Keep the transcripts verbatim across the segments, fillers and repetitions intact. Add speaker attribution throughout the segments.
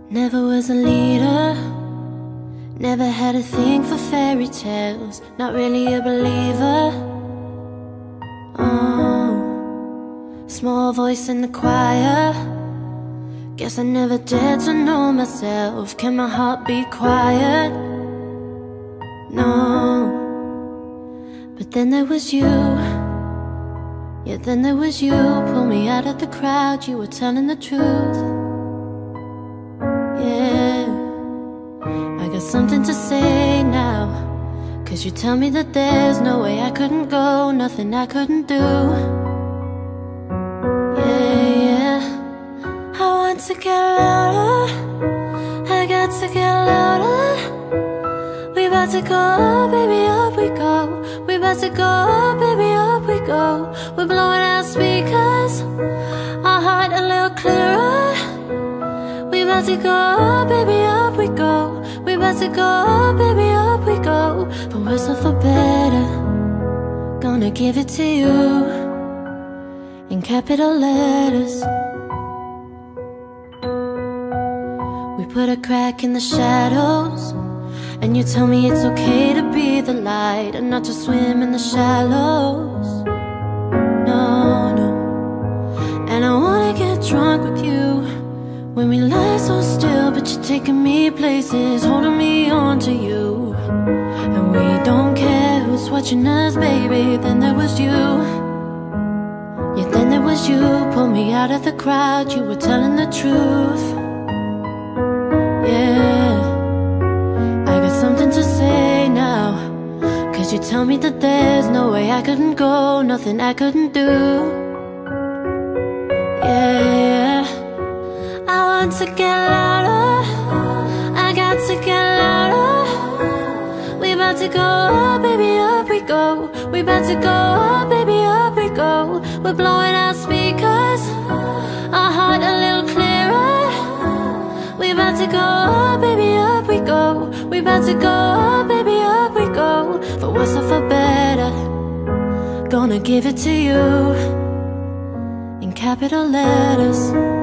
Speaker 1: Never was a leader, never had a thing for fairy tales, not really a believer. Oh, small voice in the choir, guess I never dared to know myself. Can my heart be quiet? No. But then there was you. Yeah, then there was you. Pull me out of the crowd, you were telling the truth. Yeah, I got something to say now, 'cause you tell me that there's no way I couldn't go, nothing I couldn't do. Yeah, yeah, I want to get louder, I got to get louder. We about to go, baby, up we go. We about to go, baby, up we go. We're blowing out speakers, our heart a little clearer. We about to go, baby, up we go. We about to go, baby, up we go. For worse or for better, gonna give it to you in capital letters. We put a crack in the shadows, and you tell me it's okay to be the light and not to swim in the shallows. No, no. And I wanna get drunk with you when we lie so still, but you're taking me places, holding me on to you. And we don't care who's watching us, baby. Then there was you. Yeah, then there was you. Pull me out of the crowd, you were telling the truth. Yeah, I got something to say now, 'cause you tell me that there's no way I couldn't go, nothing I couldn't do. Yeah, I want to get louder, I got to get louder. We about to go, baby, up we go. We about to go, baby, up we go. We're blowing out speakers, our heart a little clearer. We about to go, baby, up we go. We about to go, baby, up we go. For worse or for better, gonna give it to you in capital letters.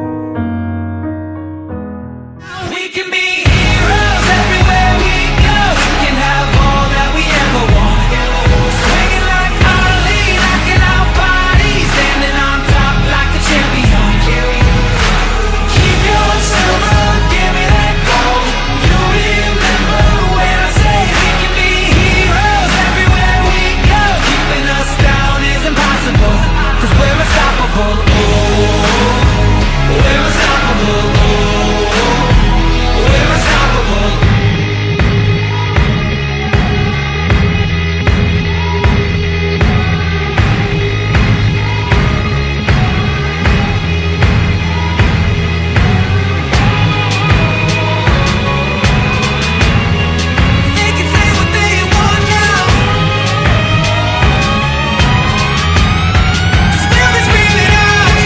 Speaker 2: We can be heroes everywhere we go. We can have all that we ever want. Swinging like Ali, knocking out bodies, standing on top like a champion. Keep your silver, give me that gold. You remember when I say we can be heroes everywhere we go. Keeping us down is impossible, 'cause we're unstoppable. Oh, we're unstoppable. Oh, we're unstoppable. They can say what they want now, 'cause we'll be screaming out.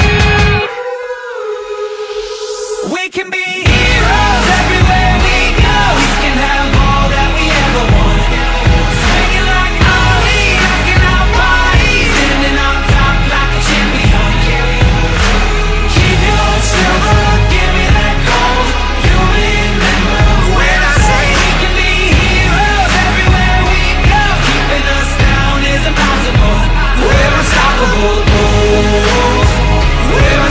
Speaker 2: We can be heroes everywhere we go. We can have all that we ever want. Swinging like Ali, knocking out bodies, standing on top like a champion. Keep your silver, give me that gold. You remember when I say we can be heroes everywhere we go. Keeping us down is impossible. We're unstoppable. Oh, we're